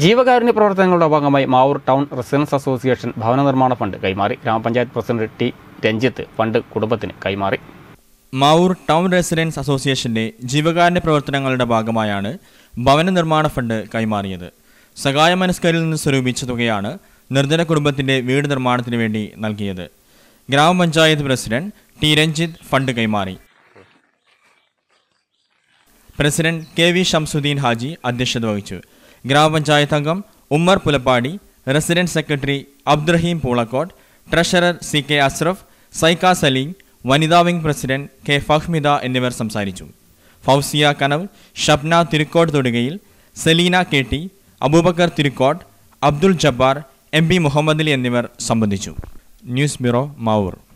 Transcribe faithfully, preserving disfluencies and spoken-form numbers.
ജീവകാരുണ്യ പ്രവർത്തനങ്ങളുടെ ഭാഗമായി മാവൂർ ടൗൺ റെസിഡൻസ് അസോസിയേഷൻ ഭവന നിർമ്മാണ ഫണ്ട് കൈമാറി. ഗ്രാമപഞ്ചായത്ത് പ്രസിഡന്റ് ടി രഞ്ജിത്ത് ഫണ്ട് കുടുംബത്തിന് കൈമാറി. മാവൂർ ടൗൺ റെസിഡൻസ് അസോസിയേഷന്റെ ജീവകാരുണ്യ പ്രവർത്തനങ്ങളുടെ ഭാഗമായാണ് ഭവന നിർമ്മാണ ഫണ്ട് കൈമാറിയത്. സഹായ മനസ്കരിൽ നിന്ന് സ്വരൂപിച്ച തുകയാണ് നിർധന കുടുംബത്തിന്റെ വീട് നിർമ്മാണത്തിന് വേണ്ടി നൽകിയത്. ഗ്രാമപഞ്ചായത്ത് പ്രസിഡന്റ് ടി രഞ്ജിത്ത് ഫണ്ട് കൈമാറി. President K V Shamsuddin Haji അധ്യക്ഷത വഹിച്ചു. ഗ്രാമപഞ്ചായത്ത് അംഗം Ummer Pulappadi, resident secretary Abdurahim Poolakkot, treasurer C K Asraf, സൈക്ക സലീം, വനിതാ വിംഗ് പ്രസിഡന്റ് കെ ഫഹ്മിദ എന്നിവർ സംസാരിച്ചു. ഫൗസിയ കനവ്, ഷബ്ന തിരുക്കോട്ട് തൊടുകയിൽ, Selina K T, Abubakar Thirukkott, Abdul Jabbar, M P Muhammad Ali എന്നിവർ സംബന്ധിച്ചു. News bureau, Mavoor.